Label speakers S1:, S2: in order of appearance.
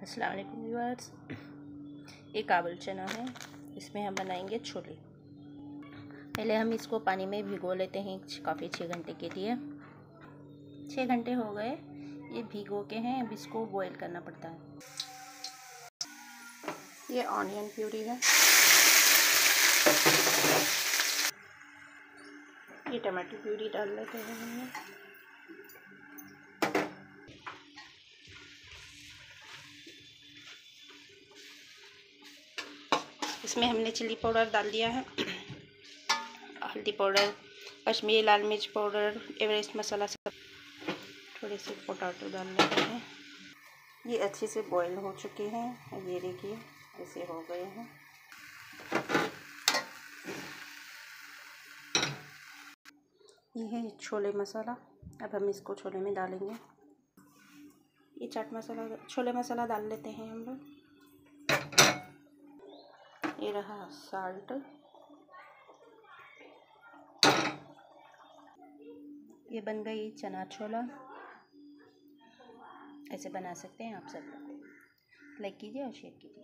S1: अस्सलाम वालेकुम व्यूअर्स। ये काबुल चना है, इसमें हम बनाएंगे छोले। पहले हम इसको पानी में भिगो लेते हैं काफ़ी 6 घंटे के लिए। 6 घंटे हो गए, ये भिगो के हैं। अब इसको बॉईल करना पड़ता है। ये ऑनियन प्यूरी है, ये टमाटर प्यूरी डाल लेते हैं हमने। इसमें हमने चिल्ली पाउडर डाल दिया है, हल्दी पाउडर, कश्मीरी लाल मिर्च पाउडर, एवरेस्ट मसाला सब। थोड़े से पोटैटो डाल लेते हैं। ये अच्छे से बॉईल हो चुके हैं, ये देखिए ऐसे हो गए हैं। ये है छोले मसाला। अब हम इसको छोले में डालेंगे। ये चाट मसाला, छोले मसाला डाल लेते हैं हम लोग। ये रहा साल्ट। ये बन गई चना छोला। ऐसे बना सकते हैं आप सब। लाइक कीजिए और शेयर कीजिए।